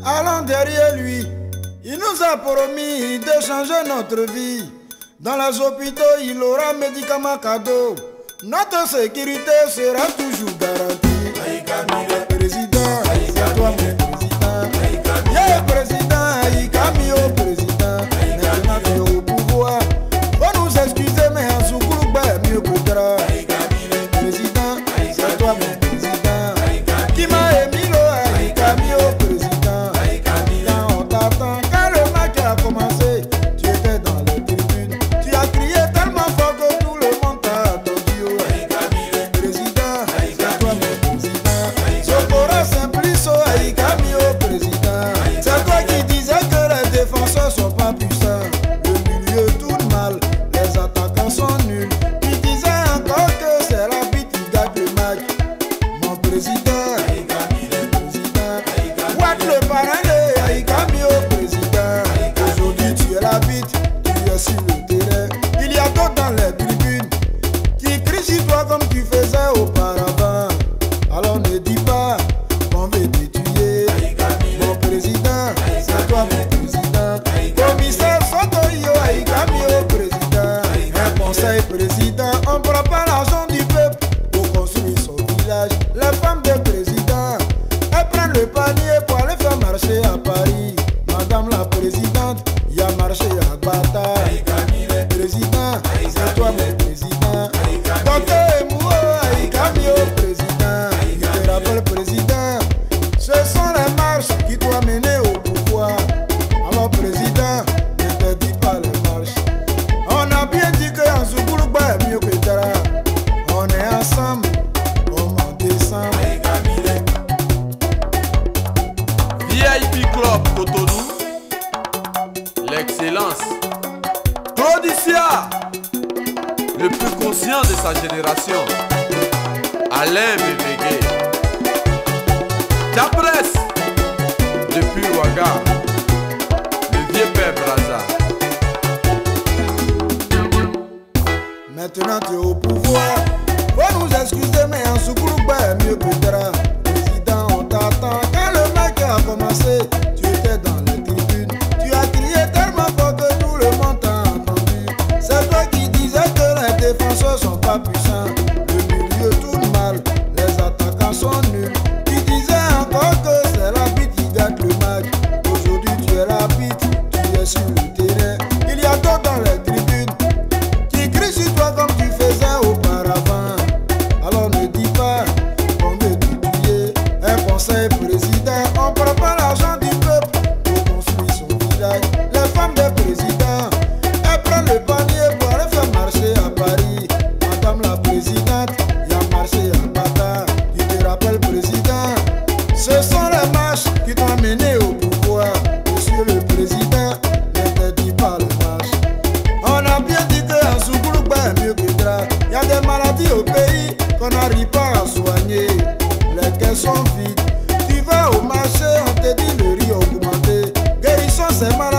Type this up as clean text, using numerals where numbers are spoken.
Allons derrière lui. Il nous a promis de changer notre vie. Dans les hôpitaux, il aura médicaments cadeaux. Notre sécurité sera toujours garantie. Président, c'est toi mon président. Yeah, président, Aïkamio, président. Maintenant tu es au pouvoir. Faut nous excuser, mais en Soukoulou, mieux que toi. Président, c'est toi mon président. Qui m'a émis l'eau, Aïkamio, président. Quand on t'attend, quand le match a commencé, tu étais dans les tribunes. Tu as crié tellement fort que tout le monde t'a attendu. Président, c'est toi mon président. Sokora Simplice, Aïkamio, président. C'est toi qui disais que les défenseurs sont pas puissants. Le milieu tourne mal, les attaquants sont nuls. Tu disais encore que c'est l'arbitre qui gagne le match. Mon président, Watt le parrain de Aïkamio, président. Aujourd'hui tu es l'arbitre, tu es sur le terrain. Il y a d'autres dans les tribunes qui crient sur toi comme tu faisais auparavant. Alors ne dis pas qu'on veut te tuer. Mon président, c'est toi mon président. Commissaire Sotoyo, Aïkamio, président. Un conseil président, on prend pas l'argent du peuple pour construire son village. Les femmes de président, elles prennent le panier pour aller faire marcher à Paris. Madame la présidente, il y a marché à Bata. Président, c'est toi mon président. Docteur Emouo, Aïkamio, président. Je te rappelle, président, ce sont les marches qui t'ont mené au pouvoir. Alors président, ne te dis pas les marches. On a bien dit qu'en Soukoulou est mieux que Tara. On est ensemble, on m'en descend. VIP Club Cotonou, l'excellence. Claudicia, le plus conscient de sa génération. Alain Mémégué. Diapresse, depuis Ouaga, le vieux père Braza. Maintenant tu es au pouvoir. Faut nous excuser, mais en Soukoulou est mieux que Tara. Président, on t'attend. Quand le match a commencé, tu étais dans les tribunes. Tu as crié tellement fort que tout le monde t'a entendu. C'est toi qui disais que les défenseurs sont pas puissants. Le milieu tourne mal, les attaquants sont nuls. Tu disais encore que c'est l'arbitre qui gagne le match. Aujourd'hui tu es l'arbitre, tu es sur le terrain. Il y a d'autres dans les tribunes qui crient sur toi comme tu faisais auparavant. Alors ne dis pas qu'on veut te tuer. Un conseil président, on prend pas l'argent du peuple pour construire son village. Les femmes des présidents, elles prennent le panier pour aller faire marcher à Paris. Madame la présidente, il y a marché à Bata. Tu te rappelles, président, ce sont les marches qui t'ont amené au pouvoir. Monsieur le président, ne te dis pas les marches. On a bien dit qu'en Soukoulou est mieux que Dra. Il y a des maladies au pays qu'on n'arrive pas à soigner. Les caisses sont vides. Tu vas au marché, on te dit le riz augmenté. Guérissons ces maladies.